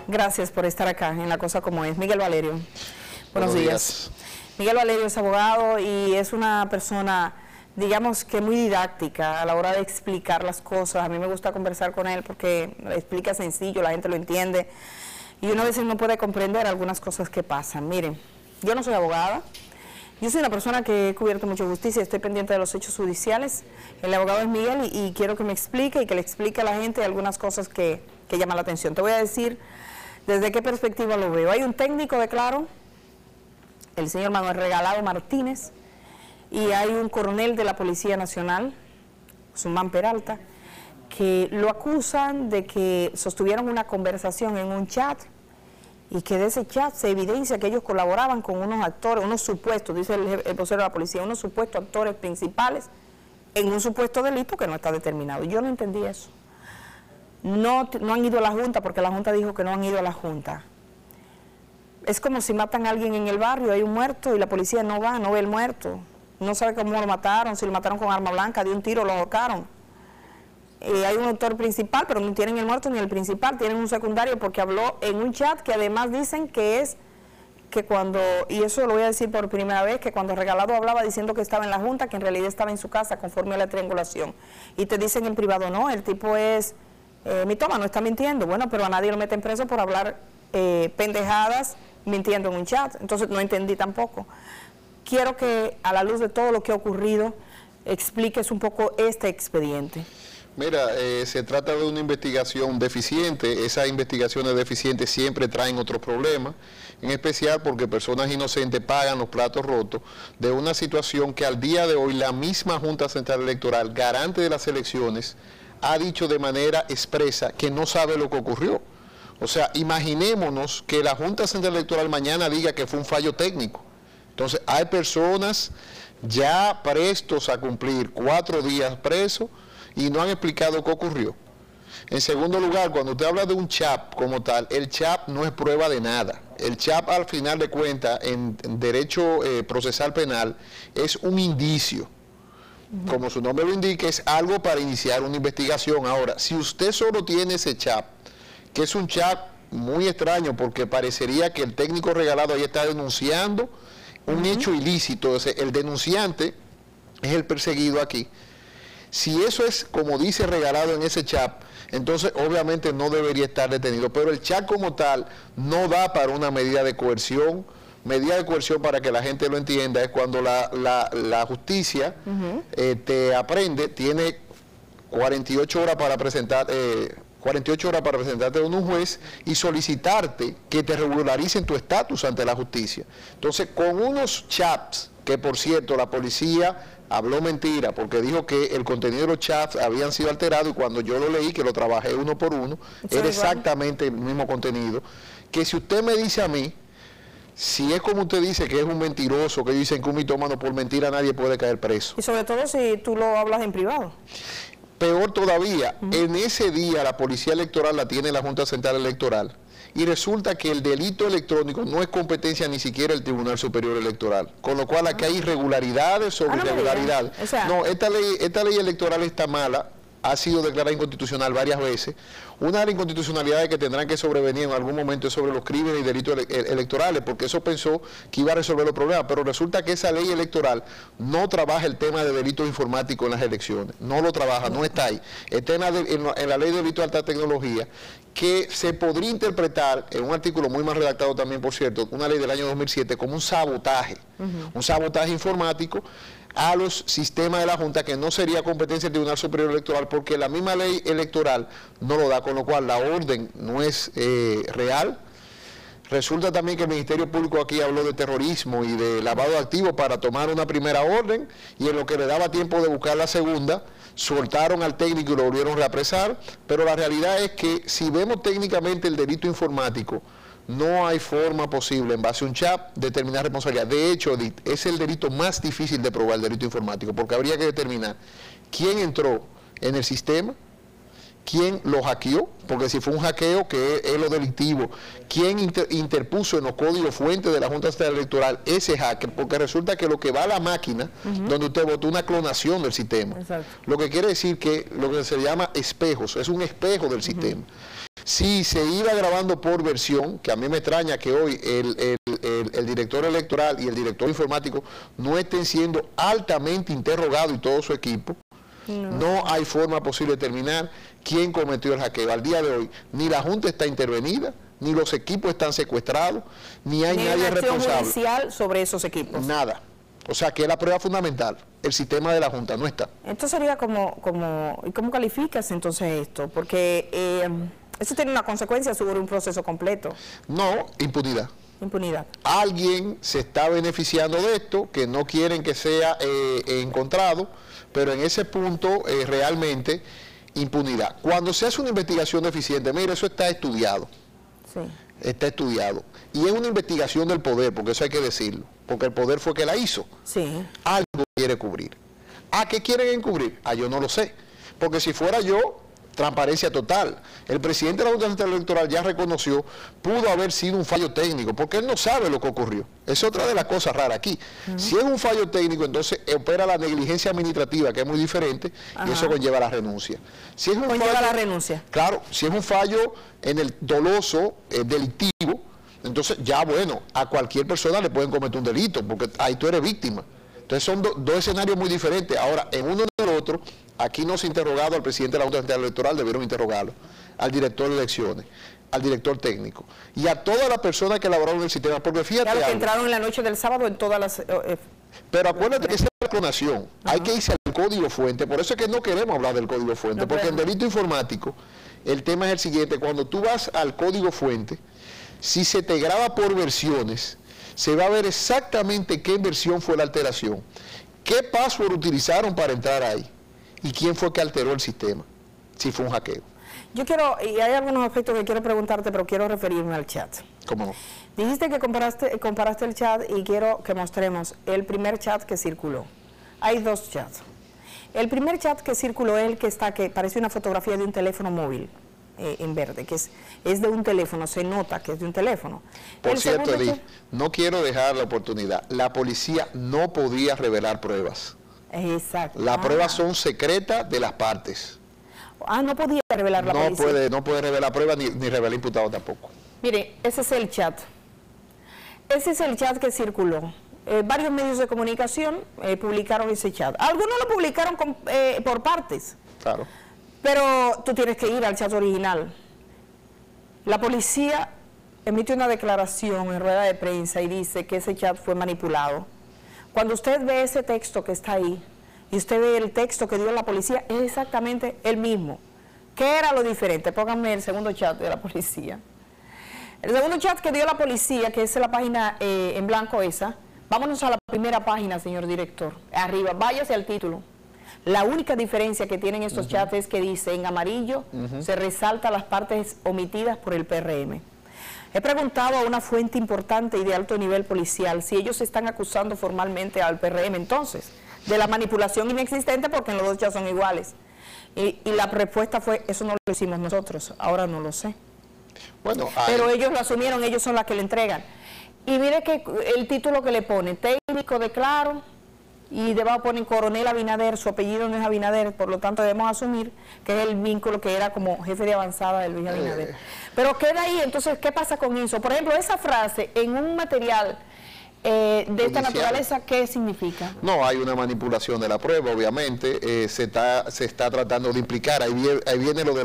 Gracias por estar acá en La Cosa Como Es. Miguel Valerio, buenos días. Miguel Valerio es abogado y es una persona, digamos que muy didáctica a la hora de explicar las cosas. A mí me gusta conversar con él porque explica sencillo, la gente lo entiende. Y uno a veces no puede comprender algunas cosas que pasan. Miren, yo no soy abogada. Yo soy una persona que he cubierto mucha justicia, estoy pendiente de los hechos judiciales. El abogado es Miguel y quiero que me explique y que le explique a la gente algunas cosas que llaman la atención. Te voy a decir desde qué perspectiva lo veo. Hay un técnico de Claro, el señor Manuel Regalado Martínez, y hay un coronel de la Policía Nacional, Sumán Peralta, que lo acusan de que sostuvieron una conversación en un chat y que de ese chat se evidencia que ellos colaboraban con unos actores, unos supuestos, dice el vocero de la policía, unos supuestos actores principales en un supuesto delito que no está determinado. Yo no entendí eso. No han ido a la Junta porque la Junta dijo que no han ido a la Junta. Es como si matan a alguien en el barrio, hay un muerto y la policía no va, no ve el muerto. No sabe cómo lo mataron, si lo mataron con arma blanca, de un tiro lo ahorcaron. Hay un autor principal, pero no tienen el muerto ni el principal, tienen un secundario porque habló en un chat que además dicen que es que cuando, y eso lo voy a decir por primera vez, que cuando Regalado hablaba diciendo que estaba en la Junta, que en realidad estaba en su casa conforme a la triangulación. Y te dicen en privado, no, el tipo es mitómano, está mintiendo. Bueno, pero a nadie lo meten preso por hablar pendejadas mintiendo en un chat. Entonces no entendí tampoco. Quiero que a la luz de todo lo que ha ocurrido expliques un poco este expediente. Mira, se trata de una investigación deficiente. Esas investigaciones deficientes siempre traen otros problemas, en especial porque personas inocentes pagan los platos rotos de una situación que al día de hoy la misma Junta Central Electoral, garante de las elecciones, ha dicho de manera expresa que no sabe lo que ocurrió. O sea, imaginémonos que la Junta Central Electoral mañana diga que fue un fallo técnico. Entonces, hay personas ya prestos a cumplir 4 días presos y no han explicado qué ocurrió. En segundo lugar, cuando usted habla de un CHAP como tal, el CHAP no es prueba de nada. El CHAP, al final de cuentas, en derecho procesal penal, es un indicio. Como su nombre lo indica, es algo para iniciar una investigación. Ahora, si usted solo tiene ese CHAP, que es un CHAP muy extraño, porque parecería que el técnico Regalado ahí está denunciando un hecho ilícito, o sea, el denunciante es el perseguido aquí. Si eso es como dice Regalado en ese chat, entonces obviamente no debería estar detenido, pero el chat como tal no da para una medida de coerción. Medida de coerción, para que la gente lo entienda, es cuando la justicia te aprende, tiene 48 horas para presentar... 48 horas para presentarte ante un juez y solicitarte que te regularicen tu estatus ante la justicia. Entonces, con unos chats, que por cierto la policía habló mentira, porque dijo que el contenido de los chats habían sido alterados, y cuando yo lo leí, que lo trabajé uno por uno, era exactamente el mismo contenido, que si usted me dice a mí, si es como usted dice que es un mentiroso, que dicen que un mitómano por mentira nadie puede caer preso. Y sobre todo si tú lo hablas en privado. Peor todavía, en ese día la Policía Electoral la tiene la Junta Central Electoral y resulta que el delito electrónico no es competencia ni siquiera del Tribunal Superior Electoral, con lo cual aquí hay irregularidades sobre irregularidades. O sea, no, esta ley electoral está mala, ha sido declarada inconstitucional varias veces. Una de las inconstitucionalidades que tendrán que sobrevenir en algún momento es sobre los crímenes y delitos electorales, porque eso pensó que iba a resolver los problemas, pero resulta que esa ley electoral no trabaja el tema de delitos informáticos en las elecciones, no lo trabaja, no está ahí. Está en la ley de delitos de alta tecnología, que se podría interpretar, en un artículo muy mal redactado también, por cierto, una ley del año 2007, como un sabotaje informático a los sistemas de la Junta, que no sería competencia del Tribunal Superior Electoral, porque la misma ley electoral no lo da, con lo cual la orden no es real. Resulta también que el Ministerio Público aquí habló de terrorismo y de lavado de activos para tomar una primera orden, y en lo que le daba tiempo de buscar la segunda, soltaron al técnico y lo volvieron a reapresar. Pero la realidad es que si vemos técnicamente el delito informático, no hay forma posible, en base a un chat, determinar responsabilidad. De hecho, es el delito más difícil de probar, el delito informático, porque habría que determinar quién entró en el sistema, quién lo hackeó, porque si fue un hackeo, que es lo delictivo, quién interpuso en los códigos fuentes de la Junta Central Electoral ese hacker, porque resulta que lo que va a la máquina, donde usted votó, una clonación del sistema. Exacto. Lo que quiere decir que lo que se llama espejos, es un espejo del sistema. Si se iba grabando por versión, que a mí me extraña que hoy el director electoral y el director informático no estén siendo altamente interrogados y todo su equipo, no hay forma posible de determinar quién cometió el hackeo. Al día de hoy, ni la Junta está intervenida, ni los equipos están secuestrados, ni hay nadie responsable. Judicial sobre esos equipos. Nada. O sea, que es la prueba fundamental. El sistema de la Junta no está. Entonces sería ¿cómo calificas entonces esto? Porque eso tiene una consecuencia sobre un proceso completo. No, impunidad. Impunidad. Alguien se está beneficiando de esto, que no quieren que sea encontrado, pero en ese punto realmente impunidad. Cuando se hace una investigación deficiente, mire, eso está estudiado. Sí. Está estudiado. Y es una investigación del poder, porque eso hay que decirlo, porque el poder fue que la hizo. Sí. Algo quiere cubrir. ¿A qué quieren encubrir? Yo no lo sé. Porque si fuera yo, transparencia total. El presidente de la Junta Central Electoral ya reconoció, pudo haber sido un fallo técnico, porque él no sabe lo que ocurrió. Es otra de las cosas raras aquí. Si es un fallo técnico, entonces opera la negligencia administrativa, que es muy diferente, y eso conlleva la renuncia. Si es un fallo, la renuncia. Claro, si es un fallo en el doloso, delictivo, entonces ya bueno, a cualquier persona le pueden cometer un delito, porque ahí tú eres víctima. Entonces son dos escenarios muy diferentes. Ahora, en uno y en el otro, aquí no se ha interrogado al presidente de la Junta Central Electoral, debieron interrogarlo, al director de elecciones, al director técnico y a todas las personas que elaboraron el sistema, porque fíjate claro, que entraron en la noche del sábado en todas las... pero acuérdate que esa es la clonación, hay que irse al código fuente, por eso es que no queremos hablar del código fuente, porque en delito informático el tema es el siguiente: cuando tú vas al código fuente, si se te graba por versiones, se va a ver exactamente qué versión fue la alteración, qué password utilizaron para entrar ahí y quién fue que alteró el sistema, si fue un hackeo. Yo quiero, y hay algunos aspectos que quiero preguntarte, pero quiero referirme al chat. ¿Cómo no? Dijiste que comparaste el chat y quiero que mostremos el primer chat que circuló. Hay dos chats. El primer chat que circuló es el que parece una fotografía de un teléfono móvil en verde, que es de un teléfono, se nota que es de un teléfono. Por cierto, Edith, no quiero dejar la oportunidad. La policía no podía revelar pruebas. Exacto. Las pruebas son secretas de las partes. No podía revelar la policía. No puede revelar pruebas ni revelar imputado tampoco. Mire, ese es el chat. Ese es el chat que circuló. Varios medios de comunicación publicaron ese chat. Algunos lo publicaron por partes. Claro. Pero tú tienes que ir al chat original. La policía emite una declaración en rueda de prensa y dice que ese chat fue manipulado. Cuando usted ve ese texto que está ahí, y usted ve el texto que dio la policía, es exactamente el mismo. ¿Qué era lo diferente? Pónganme el segundo chat de la policía. El segundo chat que dio la policía, que es la página en blanco esa, vámonos a la primera página, señor director. Arriba, váyase al título. La única diferencia que tienen estos chats es que dice en amarillo, se resalta las partes omitidas por el PRM. He preguntado a una fuente importante y de alto nivel policial si ellos están acusando formalmente al PRM entonces de la manipulación inexistente, porque en los dos chats son iguales. Y la respuesta fue, eso no lo hicimos nosotros, ahora no lo sé. Bueno, pero ellos lo asumieron, ellos son las que le entregan. Y mire que el título que le pone, técnico de Claro, y debajo ponen Coronel Abinader, su apellido no es Abinader, por lo tanto debemos asumir que es el vínculo que era como jefe de avanzada del Luis Abinader. Pero queda ahí, entonces, ¿qué pasa con eso? Por ejemplo, esa frase en un material de esta naturaleza, ¿qué significa? No, hay una manipulación de la prueba, obviamente, se está tratando de implicar, ahí viene lo de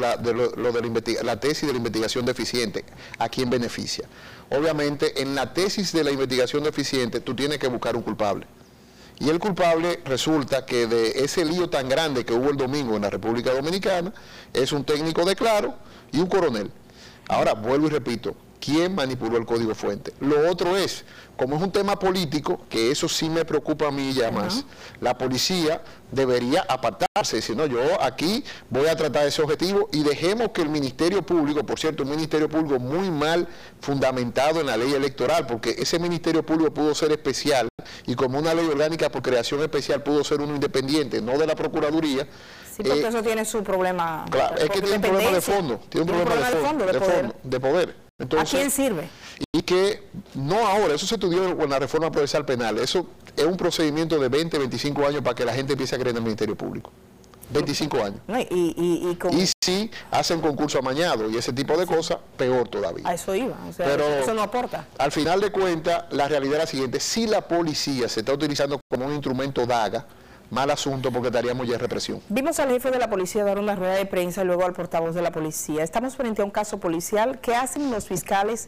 la tesis de la investigación deficiente, ¿a quién beneficia? Obviamente, en la tesis de la investigación deficiente, tú tienes que buscar un culpable. Y el culpable resulta que de ese lío tan grande que hubo el domingo en la República Dominicana, es un técnico de Claro y un coronel. Ahora, vuelvo y repito, ¿quién manipuló el código fuente? Lo otro es, como es un tema político, que eso sí me preocupa a mí ya más, la policía debería apartarse, decir, no, yo aquí voy a tratar ese objetivo y dejemos que el Ministerio Público, por cierto, un Ministerio Público muy mal fundamentado en la ley electoral, porque ese Ministerio Público pudo ser especial y como una ley orgánica por creación especial pudo ser uno independiente, no de la Procuraduría. Sí, porque eso tiene su problema. Claro, es que tiene un problema de fondo, tiene un problema de poder. Entonces, ¿a quién sirve? Y que no ahora, eso se estudió con la reforma procesal penal, eso es un procedimiento de 20, 25 años para que la gente empiece a creer en el Ministerio Público. 25 años. No, y si hacen concurso amañado y ese tipo de cosas, peor todavía. A eso iba, o sea, pero eso no aporta. Al final de cuentas, la realidad es la siguiente: si la policía se está utilizando como un instrumento daga, mal asunto, porque estaríamos ya en represión. Vimos al jefe de la policía dar una rueda de prensa y luego al portavoz de la policía. Estamos frente a un caso policial. ¿Qué hacen los fiscales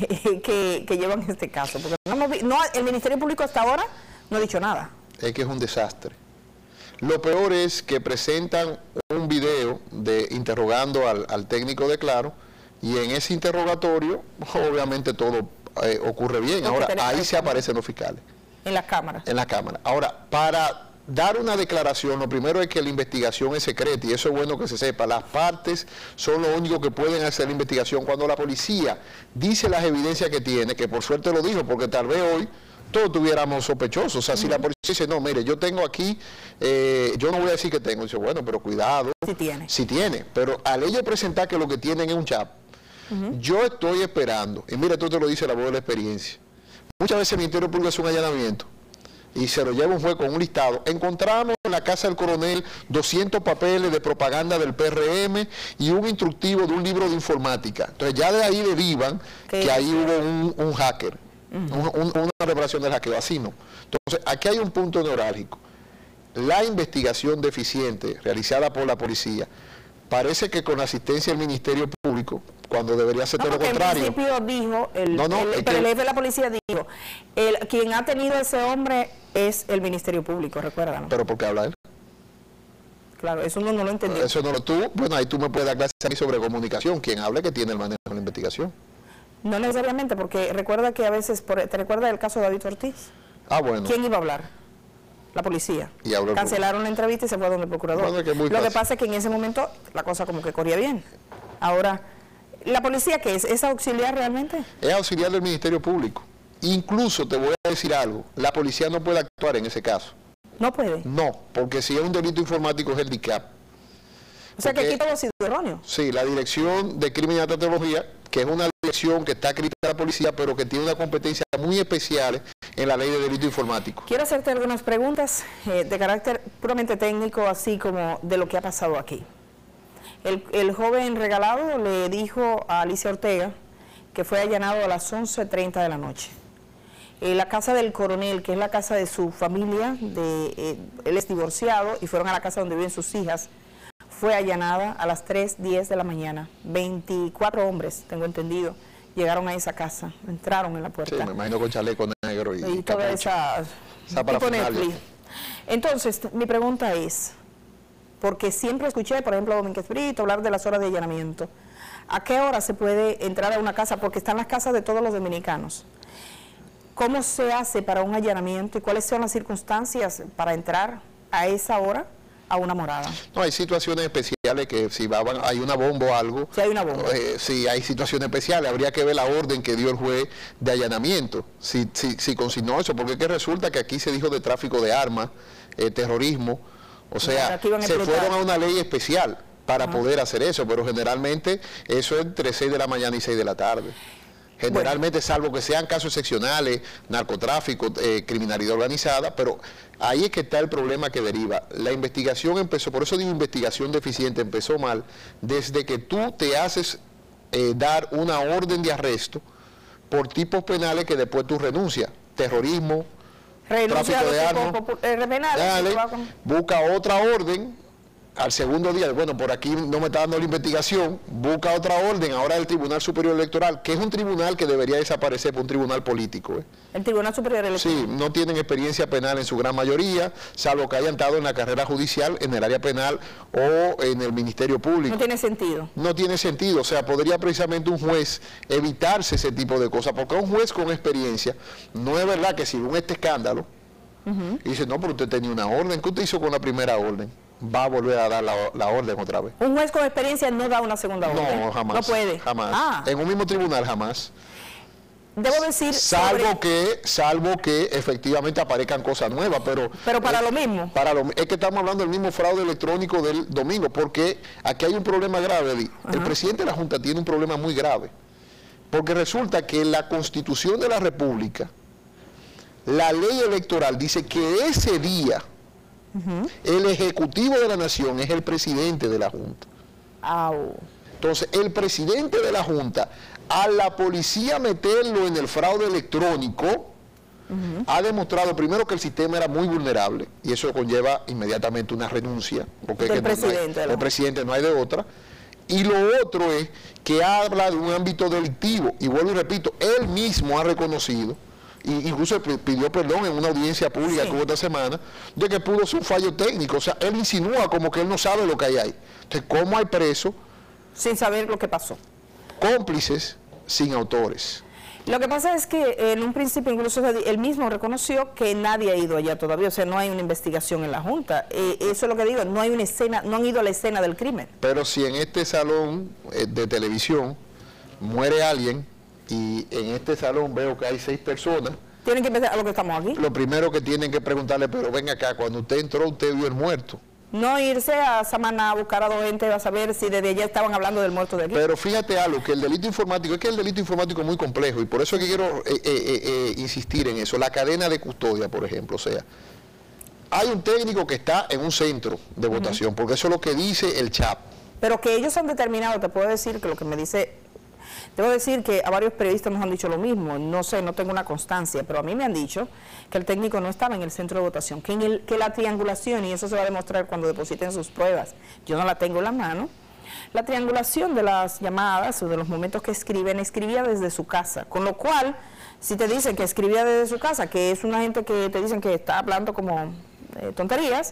que llevan este caso? Porque el Ministerio Público hasta ahora no ha dicho nada. Es que es un desastre. Lo peor es que presentan un video interrogando al técnico de Claro, y en ese interrogatorio obviamente todo ocurre bien. Ahora ahí se aparecen los fiscales. En las cámaras. En la cámara. Ahora, para dar una declaración, lo primero es que la investigación es secreta, y eso es bueno que se sepa. Las partes son los únicos que pueden hacer la investigación. Cuando la policía dice las evidencias que tiene, que por suerte lo dijo, porque tal vez hoy todos tuviéramos sospechosos. O sea, si la policía dice, no, mire, yo tengo aquí, yo no voy a decir que tengo, dice, bueno, pero cuidado. Sí tiene. Sí tiene, pero al ellos presentar que lo que tienen es un chap, yo estoy esperando, y mira, tú te lo dice la voz de la experiencia. Muchas veces el Ministerio Público hace un allanamiento y se lo lleva un juez con un listado. Encontramos en la casa del coronel 200 papeles de propaganda del PRM y un instructivo de un libro de informática. Entonces ya de ahí derivan que ahí hubo un hacker, una reparación del hackeo. Así no. Entonces aquí hay un punto neurálgico. La investigación deficiente realizada por la policía parece que con la asistencia del Ministerio Público, cuando debería ser todo lo contrario. El principio dijo, el jefe de la policía dijo, quien ha tenido a ese hombre es el Ministerio Público, recuérdalo. ¿Pero por qué habla él? Claro, eso no lo entendí. Eso no lo tuvo. Bueno, ahí tú me puedes dar clases a mí sobre comunicación. Quien habla que tiene el manejo de la investigación. No necesariamente, porque recuerda que a veces, ¿te recuerdas el caso de David Ortiz? Ah, bueno. ¿Quién iba a hablar? La policía. Y cancelaron la entrevista y se fue a donde el procurador. Bueno, lo que pasa es que en ese momento la cosa como que corría bien. Ahora, ¿la policía qué es? ¿Es auxiliar realmente? Es auxiliar del Ministerio Público. Incluso te voy a decir algo, la policía no puede actuar en ese caso. ¿No puede? No, porque si es un delito informático es el DICAP. O sea que aquí todo ha sido erróneo. Sí, la Dirección de Crimen y Tecnología, que es una dirección que está acreditada a la policía, pero que tiene una competencia muy especial en la ley de delito informático. Quiero hacerte algunas preguntas de carácter puramente técnico, así como de lo que ha pasado aquí. El joven regalado le dijo a Alicia Ortega que fue allanado a las 11:30 de la noche. La casa del coronel, que es la casa de su familia, él es divorciado y fueron a la casa donde viven sus hijas, fue allanada a las 3:10 de la mañana. 24 hombres, tengo entendido, llegaron a esa casa, entraron en la puerta. Sí, me imagino con chaleco negro y toda esa parafernalia. Entonces, mi pregunta es, porque siempre escuché, por ejemplo, a Domínguez Brito hablar de las horas de allanamiento. ¿A qué hora se puede entrar a una casa? Porque están las casas de todos los dominicanos. ¿Cómo se hace para un allanamiento y cuáles son las circunstancias para entrar a esa hora a una morada? No, hay situaciones especiales que si hay una bomba o algo. Si hay una bomba. Sí, hay situaciones especiales. Habría que ver la orden que dio el juez de allanamiento, si consignó eso, porque es que resulta que aquí se dijo de tráfico de armas, terrorismo, o sea, se fueron a una ley especial para poder hacer eso, pero generalmente eso es entre 6 de la mañana y 6 de la tarde. Generalmente, salvo que sean casos excepcionales, narcotráfico, criminalidad organizada, pero ahí es que está el problema que deriva. La investigación empezó, por eso digo investigación deficiente, empezó mal, desde que tú te haces dar una orden de arresto por tipos penales que después tú renuncias. Terrorismo, tráfico de armas, busca otra orden. Al segundo día, bueno, por aquí no me está dando la investigación, busca otra orden, ahora el Tribunal Superior Electoral, que es un tribunal que debería desaparecer por un tribunal político. El Tribunal Superior Electoral. Sí, no tienen experiencia penal en su gran mayoría, salvo que hayan estado en la carrera judicial, en el área penal o en el Ministerio Público. No tiene sentido. No tiene sentido, o sea, podría precisamente un juez evitarse ese tipo de cosas, porque un juez con experiencia, no es verdad que si un escándalo, y dice, no, pero usted tenía una orden, ¿qué usted hizo con la primera orden? Va a volver a dar la orden otra vez. Un juez con experiencia no da una segunda orden. No, jamás. No puede. Jamás. En un mismo tribunal, jamás. Debo decir... Salvo que efectivamente aparezcan cosas nuevas, pero para lo mismo. Es que estamos hablando del mismo fraude electrónico del domingo, porque aquí hay un problema grave, Eddie. El presidente de la Junta tiene un problema muy grave, porque resulta que la Constitución de la República, la ley electoral dice que ese día El ejecutivo de la nación es el presidente de la Junta. Entonces, el presidente de la Junta, a la policía meterlo en el fraude electrónico, ha demostrado primero que el sistema era muy vulnerable, y eso conlleva inmediatamente una renuncia, porque el presidente no hay de otra. Y lo otro es que habla de un ámbito delictivo, y vuelvo y repito, él mismo ha reconocido, incluso pidió perdón en una audiencia pública que hubo esta semana, de que pudo ser un fallo técnico. O sea, él insinúa como que él no sabe lo que hay ahí. Entonces, ¿cómo hay presos sin saber lo que pasó? Cómplices sin autores. Lo que pasa es que en un principio incluso él mismo reconoció que nadie ha ido allá todavía, o sea, no hay una investigación en la Junta. Eso es lo que digo, no hay una escena, no han ido a la escena del crimen. Pero si en este salón de televisión muere alguien y en este salón veo que hay 6 personas, tienen que empezar a lo que estamos aquí. Lo primero que tienen que preguntarle, pero ven acá, cuando usted entró, usted vio el muerto. No irse a Samaná a buscar a 2 gente, a saber si desde allá estaban hablando del muerto de aquí. Pero fíjate algo, que el delito informático, es que el delito informático es muy complejo, y por eso es que quiero insistir en eso. La cadena de custodia, por ejemplo, o sea, hay un técnico que está en un centro de votación, porque eso es lo que dice el chat. Pero que ellos han determinado, te puedo decir que lo que me dice... Debo decir que a varios periodistas nos han dicho lo mismo, no sé, no tengo una constancia, pero a mí me han dicho que el técnico no estaba en el centro de votación, que la triangulación, y eso se va a demostrar cuando depositen sus pruebas, yo no la tengo en la mano, la triangulación de las llamadas o de los momentos que escribía desde su casa, con lo cual, si te dicen que escribía desde su casa, que es una gente que te dicen que está hablando como tonterías,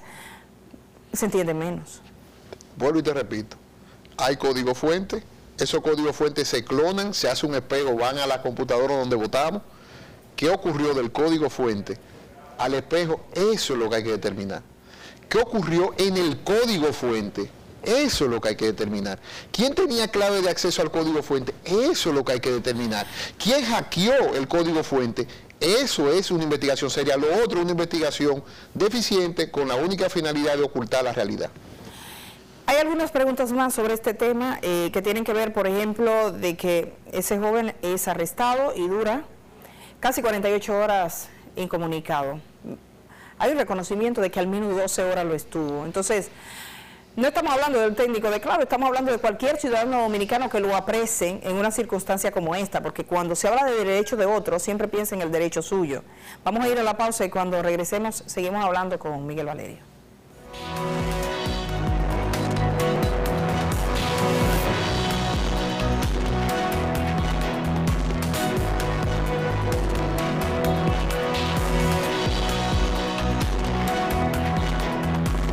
se entiende menos. Vuelvo y te repito, hay código fuente. Esos códigos fuentes se clonan, se hace un espejo, van a la computadora donde votamos. ¿Qué ocurrió del código fuente al espejo? Eso es lo que hay que determinar. ¿Qué ocurrió en el código fuente? Eso es lo que hay que determinar. ¿Quién tenía clave de acceso al código fuente? Eso es lo que hay que determinar. ¿Quién hackeó el código fuente? Eso es una investigación seria. Lo otro es una investigación deficiente con la única finalidad de ocultar la realidad. Hay algunas preguntas más sobre este tema que tienen que ver, por ejemplo, de que ese joven es arrestado y dura casi 48 horas incomunicado. Hay un reconocimiento de que al menos 12 horas lo estuvo. Entonces, no estamos hablando del técnico de clave, estamos hablando de cualquier ciudadano dominicano que lo apresen en una circunstancia como esta, porque cuando se habla de derecho de otro, siempre piensa en el derecho suyo. Vamos a ir a la pausa y cuando regresemos seguimos hablando con Miguel Valerio.